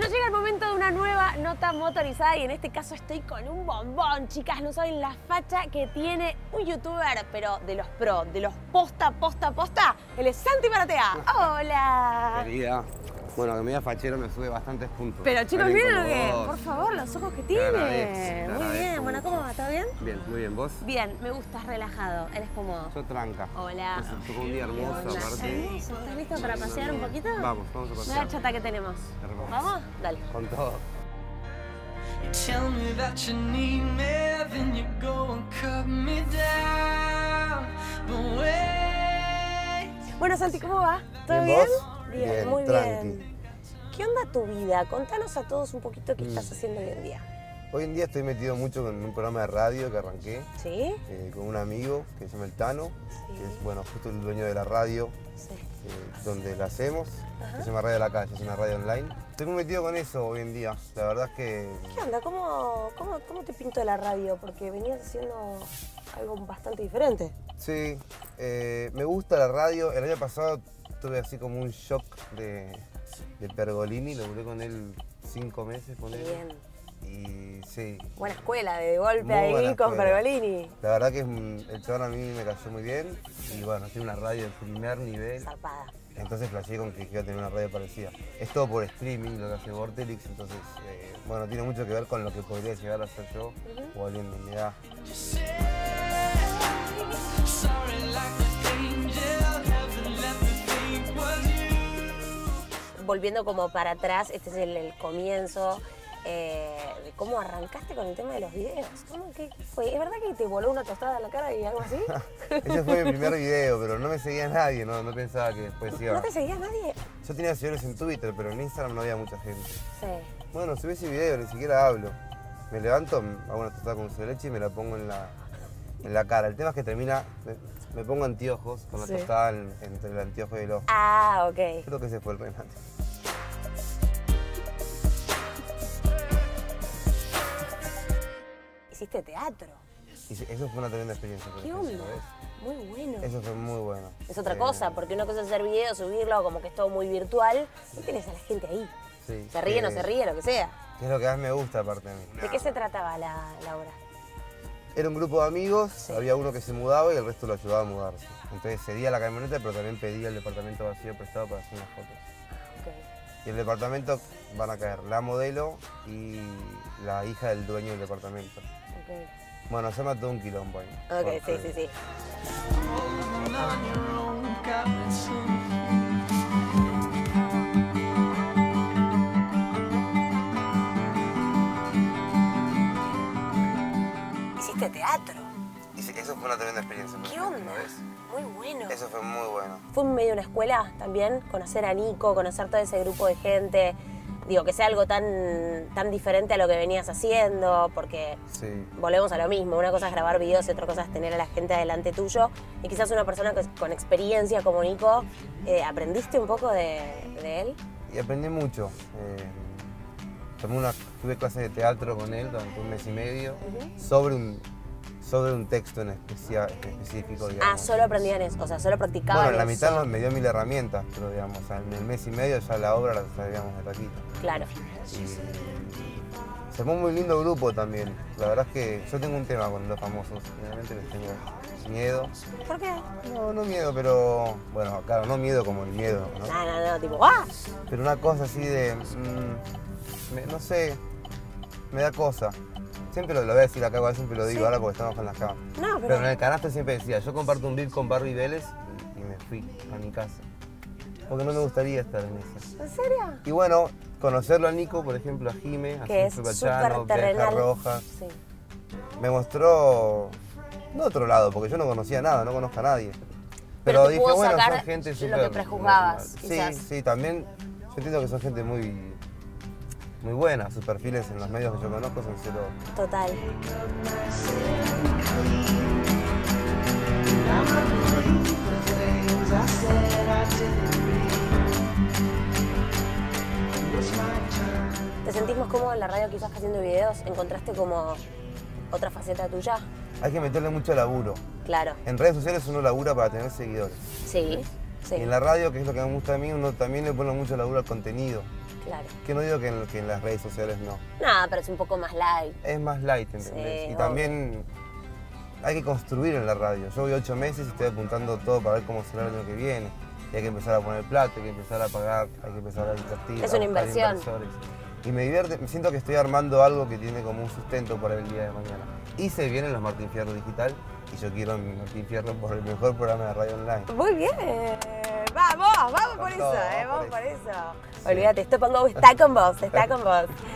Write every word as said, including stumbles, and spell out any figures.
Bueno, llega el momento de una nueva nota motorizada y en este caso estoy con un bombón, chicas. No saben la facha que tiene un youtuber, pero de los pro, de los posta, posta, posta. Él es Santi Maratea. Hola. Querida. Bueno, que me diga fachero me sube bastantes puntos. Pero chicos, Alguien ¿vieron lo como que? vos. Por favor, los ojos que Te tiene. agradezco, te Muy agradezco bien. Bueno, mucho. ¿cómo va? ¿Todo bien? Bien, muy bien. ¿Vos? Bien, me gusta, relajado. Él es como... Yo tranca. Hola. Es un día hermoso, Hola. aparte. Hermoso. ¿Estás listo para pasear un poquito? Vamos, vamos a Mira pasear. la chata que tenemos. Hermoso. ¿Vamos? Dale. Con todo. You tell me that you need me, then you go and cut me down. But wait. Bueno, Santi, ¿cómo va? ¿Todo ¿Bien bien? vos? Bien, Bien, muy tranqui. bien. ¿Qué onda tu vida? Contanos a todos un poquito qué Mm. estás haciendo hoy en día. Hoy en día estoy metido mucho con un programa de radio que arranqué ¿Sí? eh, con un amigo que se llama El Tano, Sí. que es, bueno, justo el dueño de la radio Sí. eh, donde la hacemos, Ajá. que se llama Radio de la Calle, es una radio online. Estoy muy metido con eso hoy en día. La verdad es que ¿Qué onda? ¿Cómo, cómo, cómo te pintó la radio? Porque venías haciendo algo bastante diferente. sí, eh, me gusta la radio. El año pasado tuve así como un shock de, de Pergolini, lo duré con él cinco meses, con él. Bien. Y sí, Buena escuela, de golpe Muy ahí buena con escuela. Pergolini. la verdad que es un- el chabón a mí me cayó muy bien. Y bueno, tiene una radio de primer nivel. Zarpada. Entonces flasheé con que iba a tener una radio parecida. Es todo por streaming lo que hace Vortelix, entonces, eh, bueno, tiene mucho que ver con lo que podría llegar a ser yo o alguien de mi edad. Sorry, like an angel, heaven let me think was you. Volviendo como para atrás, este es el, el comienzo eh, de cómo arrancaste con el tema de los videos. ¿Cómo, qué fue? ¿Es verdad que te voló una tostada en la cara y algo así? Ese fue mi primer video, pero no me seguía nadie, no, no pensaba que después iba. ¿No te seguía nadie? Yo tenía seguidores en Twitter, pero en Instagram no había mucha gente. Sí. Bueno, subí ese video, ni siquiera hablo. Me levanto, hago una tostada con dulce de leche y me la pongo en la, en la cara. El tema es que termina, me, me pongo anteojos con la Sí. tostada en- entre el anteojo y el ojo. Ah, ok. Creo que ese fue el remate. Hiciste teatro. Y sí, eso fue una tremenda experiencia. por ¿Qué ejemplo, onda? ¿ves? Muy bueno. Eso fue muy bueno. Es otra Eh, cosa, porque una cosa es hacer video, subirlo, como que es todo muy virtual. Y tienes a la gente ahí. sí, Se ríe, no que- se ríe, lo que sea. Que es lo que más me gusta aparte de mí. ¿De qué se trataba la, la obra? Era un grupo de amigos, Sí. había uno que se mudaba y el resto lo ayudaba a mudarse. Entonces cedía la camioneta, pero también pedía el departamento vacío prestado para hacer unas fotos. Ok. Y el departamento van a caer la modelo y la hija del dueño del departamento. Ok. Bueno, se llama todo un quilombo ahí. Ok, sí, porque- sí, sí. Holding on your own, got me some. Hiciste teatro. Y sí, eso fue una tremenda experiencia. por ¿Qué ejemplo, onda? ¿ves? Muy bueno. Eso fue muy bueno. Fue en medio de una escuela también, conocer a Nico, conocer todo ese grupo de gente. Digo, que sea algo tan, tan diferente a lo que venías haciendo, porque Sí. volvemos a lo mismo. Una cosa es grabar videos y otra cosa es tener a la gente adelante tuyo. Y quizás una persona que- con experiencia como Nico, eh, ¿aprendiste un poco de, de él? Y aprendí mucho. Eh, tomé una, tuve clases de teatro con él durante un mes y medio sobre, un, sobre un texto en especia- específico. Ah, Digamos. solo aprendían eso, o sea, solo practicaban Bueno, en la mitad eso. no- me dio mil herramientas, pero digamos, o sea, en el mes y medio ya la obra la sabíamos de taquito. Claro. Y se armó un muy lindo grupo también. La verdad es que yo tengo un tema con los famosos. Realmente les tengo miedo. ¿Por qué? No, no miedo, pero. Bueno, claro, no miedo como el miedo, ¿no? No, no, no, tipo, ¡ah! Pero una cosa así de. mm, me- no sé. Me da cosa. Siempre lo, lo voy a decir acá, igual siempre lo digo Sí. ahora porque estamos con las cámaras. No, pero... Pero en el canasto siempre decía, yo comparto un beat con Barbie Vélez y, y me fui a mi casa. Porque no me gustaría estar en esa. ¿En serio? Y bueno, conocerlo a Nico, por ejemplo, a Jime, a Que es Silvio súper Pachano, Benja terrenal. Rojas, Sí. me mostró, no otro lado, porque yo no conocía nada, no conozco a nadie. Pero Pero, te dije, pudo bueno, sacar son gente lo súper que prejuzgabas, normal. quizás. Sí, sí, también yo entiendo que son gente muy, muy buena. Sus perfiles en los medios que yo conozco son cero. Total. ¿Te sentís más cómodo en la radio quizás que haciendo videos? ¿Encontraste como otra faceta tuya? Hay que meterle mucho laburo. Claro. En redes sociales uno labura para tener seguidores. Sí, sí. Y en la radio, que es lo que me gusta a mí, uno también le pone mucho laburo al contenido. Claro. Que no digo que en, que en las redes sociales no. Nada, pero es un poco más light. Es más light, ¿entendés? Sí, y obvio. también hay que construir en la radio. Yo voy ocho meses y estoy apuntando todo para ver cómo será el año que viene. Y hay que empezar a poner plata, hay que empezar a pagar, hay que empezar a invertir. Es a una buscar inversión. inversores. Y me divierte, me siento que estoy armando algo que tiene como un sustento para el día de mañana. Y se vienen los Martín Fierro Digital y yo quiero mi Martín Fierro por el mejor programa de radio online. Muy bien. Vamos, vamos por Con eso, todo, eh, vamos vamos por por eso. eso. Sí. Olvídate, esto pongo, está con vos, está con vos.